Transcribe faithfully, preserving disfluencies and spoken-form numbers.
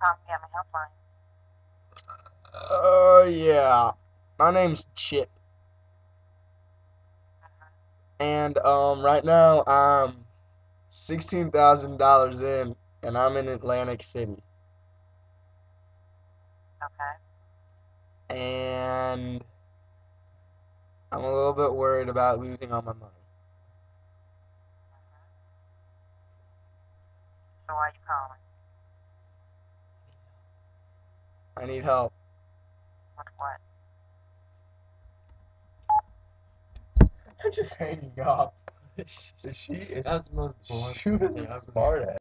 calling me at my helpline. Oh, uh, yeah. My name's Chip. And, um, right now I'm sixteen thousand dollars in, and I'm in Atlantic City. Okay. And I'm a little bit worried about losing all my money. So why are you calling? I need help. With what? I'm just hanging up. Is she? That's the most boring She was thing a I've ever smart